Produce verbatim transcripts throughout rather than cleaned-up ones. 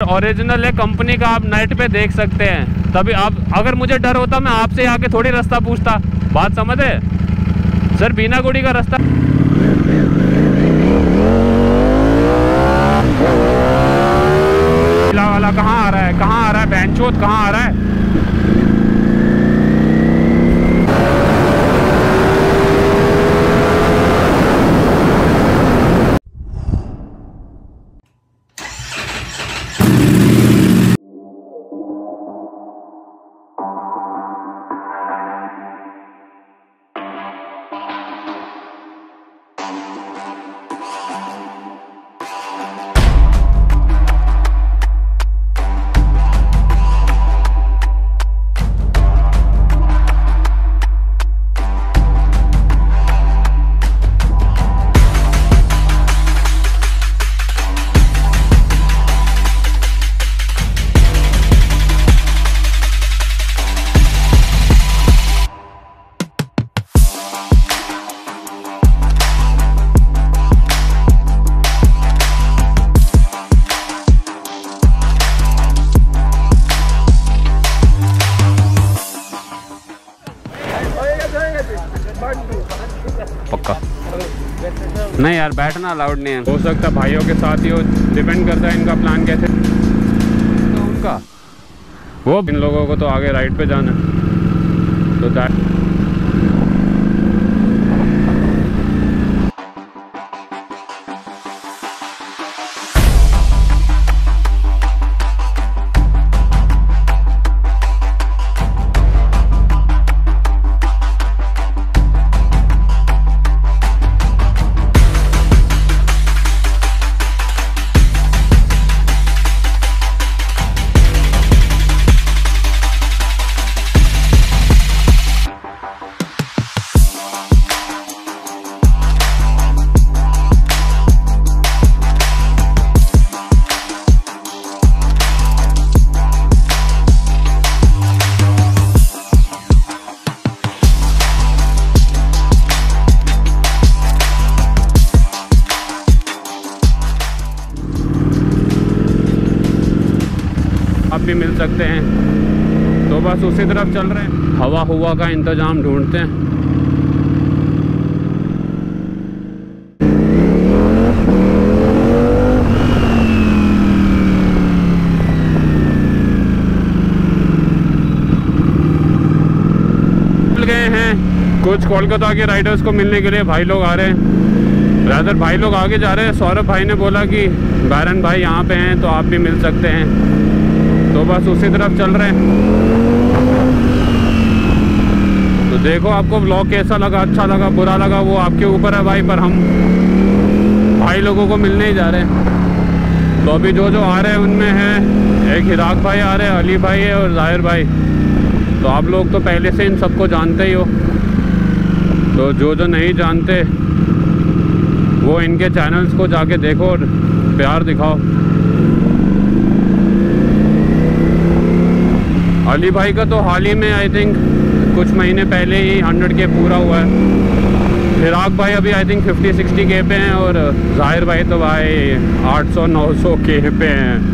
Original है, company का, आप नेट पे देख सकते हैं। तभी आप, अगर मुझे डर होता मैं आपसे आके थोड़ी रास्ता पूछता। बात समझ है सर? बीनागुड़ी का रास्ता वाला कहाँ आ रहा है? कहाँ आ रहा है? बैंचोत कहाँ आ रहा है? पक्का नहीं यार, बैठना अलाउड नहीं है। हो सकता है भाइयों के साथ ही हो, डिपेंड करता है इनका प्लान कैसे। तो उनका वो इन लोगों को तो आगे राइट पे जाना है, तो दैट भी मिल सकते हैं। तो बस उसी तरफ चल रहे हैं, हवा हुआ का इंतजाम ढूंढते हैं। मिल गए हैं कुछ कोलकाता के राइडर्स को मिलने के लिए। भाई लोग आ रहे हैं, ब्रदर भाई लोग आगे जा रहे हैं। सौरभ भाई ने बोला कि बैरन भाई यहाँ पे हैं तो आप भी मिल सकते हैं, तो बस उसी तरफ चल रहे हैं। तो देखो आपको ब्लॉग कैसा लगा, अच्छा लगा, बुरा लगा, वो आपके ऊपर है भाई, पर हम भाई लोगों को मिलने ही जा रहे हैं। तो अभी जो जो आ रहे हैं उनमें है एक हिराक भाई आ रहे हैं, अली भाई है और जाहिर भाई। तो आप लोग तो पहले से इन सबको जानते ही हो, तो जो जो नहीं जानते वो इनके चैनल्स को जाके देखो और प्यार दिखाओ। अली भाई का तो हाल ही में आई थिंक कुछ महीने पहले ही हंड्रेड के पूरा हुआ है। हिराक भाई अभी आई थिंक फिफ्टी सिक्सटी के पे हैं और जाहिर भाई तो भाई आठ सौ नौ सौ के पे हैं।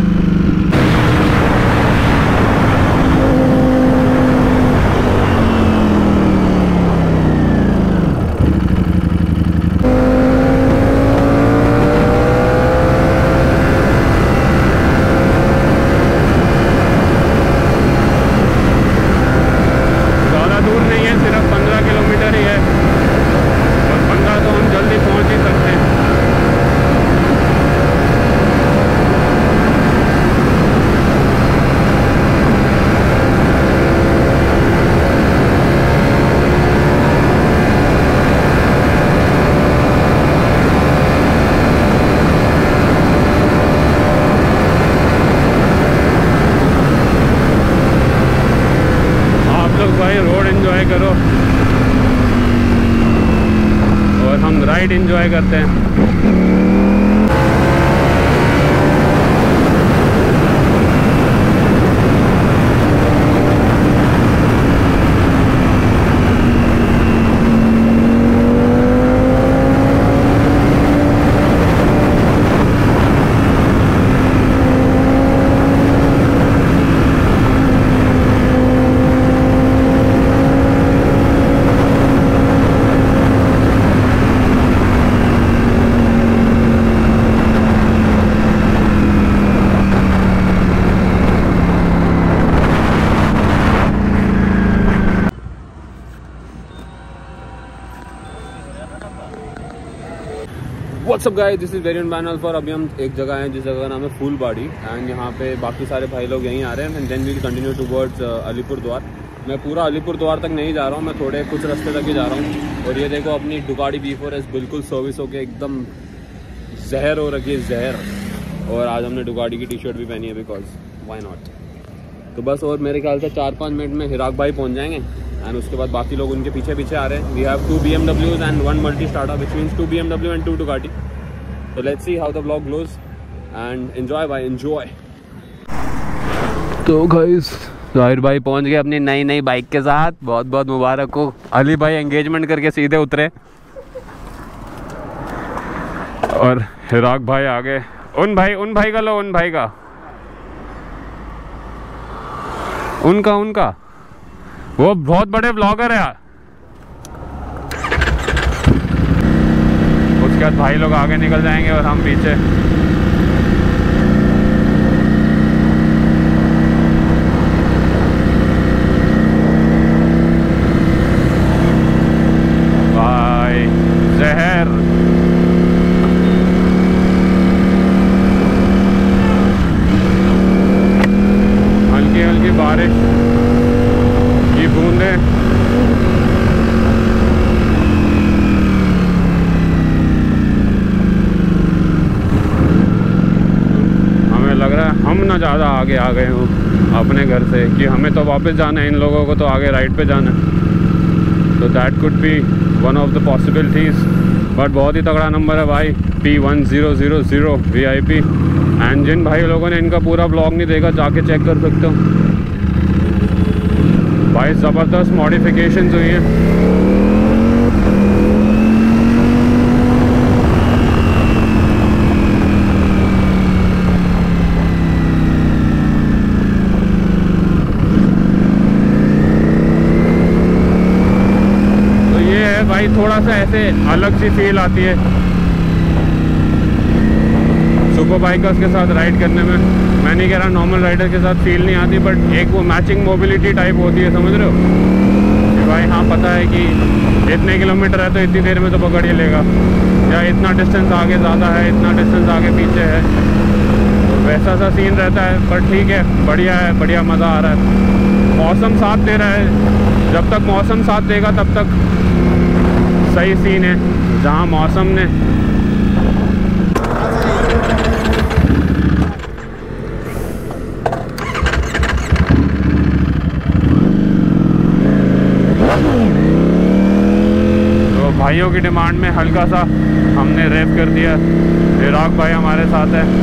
करो और हम राइड एंजॉय करते हैं। What's up guys, this is variant man alpha. अभी हम एक जगह हैं जिस जगह का नाम है फूलबाड़ी, एंड यहाँ पे बाकी सारे भाई लोग यहीं आ रहे हैं, and then we'll continue towards Alipurduar. मैं पूरा अलीपुर द्वार तक नहीं जा रहा हूँ, मैं थोड़े कुछ रास्ते तक ही जा रहा हूँ। और ये देखो अपनी डुगाड़ी बी फोर एस बिल्कुल सर्विस होके एकदम जहर हो रखी है, जहर। और आज हमने डुगाड़ी की टी शर्ट भी पहनी है, बिकॉज वाई नॉट। तो बस और मेरे ख्याल से चार पाँच मिनट में हिराक भाई पहुँच जाएंगे, एंड उसके बाद बाकी लोग उनके पीछे पीछे आ रहे हैं। We have two B M डब्ल्यूज and one multi starter, which means two B M W and two Ducati. तो let's see how the vlog goes and enjoy भाई, एंजॉय। तो गाइस जाहिर भाई पहुंच गए अपनी नई नई बाइक के साथ, बहुत बहुत मुबारक हो। अली भाई एंगेजमेंट करके सीधे उतरे, और हिराक भाई आ गए। उन भाई उन भाई का लो, उन भाई का, उनका उनका वो बहुत बड़े ब्लॉगर है यार। उसके बाद भाई लोग आगे निकल जाएंगे और हम पीछे। भाई जहर, हल्की हल्की बारिश की बूंदें। हम ना ज़्यादा आगे आ गए हों अपने घर से, कि हमें तो वापस जाना है, इन लोगों को तो आगे राइट पे जाना है। तो that could be one of the possibilities, but बहुत ही तगड़ा नंबर है भाई, P one zero zero zero V I P. And जिन भाई लोगों ने इनका पूरा ब्लॉग नहीं देखा, जाके चेक कर सकते हो भाई, ज़बरदस्त मॉडिफिकेशंस हुई हैं। भाई थोड़ा सा ऐसे अलग सी फील आती है सुपर बाइकर्स के साथ राइड करने में। मैं नहीं कह रहा नॉर्मल राइडर के साथ फील नहीं आती, बट एक वो मैचिंग मोबिलिटी टाइप होती है, समझ रहे हो कि भाई हाँ पता है कि इतने किलोमीटर है तो इतनी देर में तो पकड़ ही लेगा, या इतना डिस्टेंस आगे ज़्यादा है, इतना डिस्टेंस आगे पीछे है, तो वैसा सा सीन रहता है। पर ठीक है, बढ़िया है, बढ़िया मज़ा आ रहा है। मौसम साथ दे रहा है, जब तक मौसम साथ देगा तब तक सही सीन है। जहाँ मौसम ने तो भाइयों की डिमांड में हल्का सा हमने रेप कर दिया। हिराक भाई हमारे साथ है,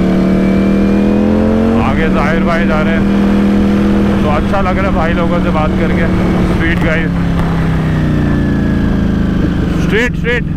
आगे जाहिर भाई जा रहे हैं। तो अच्छा लग रहा है भाई लोगों से बात करके। Street guys, straight straight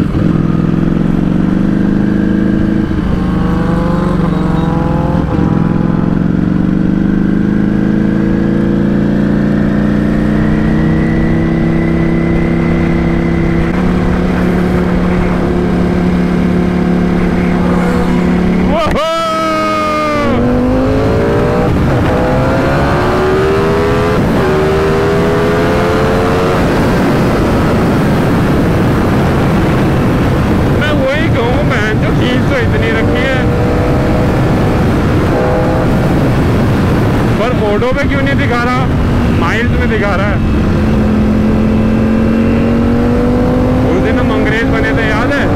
photo पे क्यों नहीं दिखा रहा, माइल्स में दिखा रहा है। उस दिन हम अंग्रेज बने थे, याद है?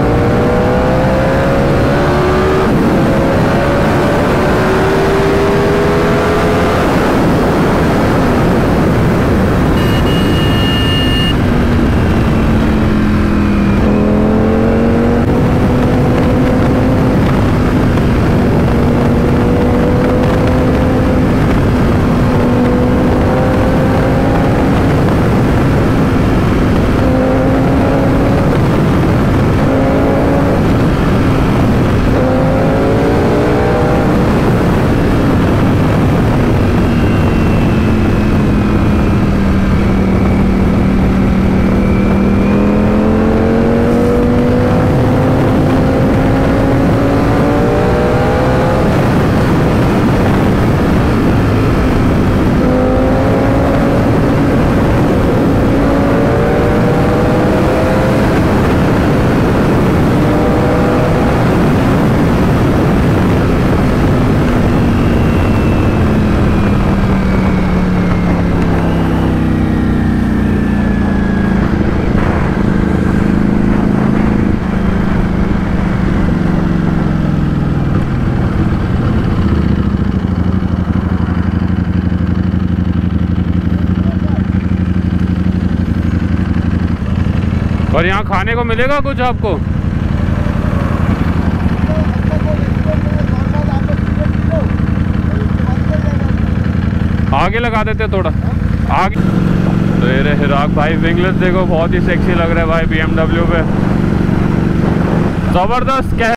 और यहाँ खाने को मिलेगा कुछ आपको? आगे लगा देते थोड़ा आगे। तो ये रहे हिराक भाई, विंगलेस देखो बहुत ही सेक्सी लग रहा है भाई बी एम डब्ल्यू पे, जबरदस्त।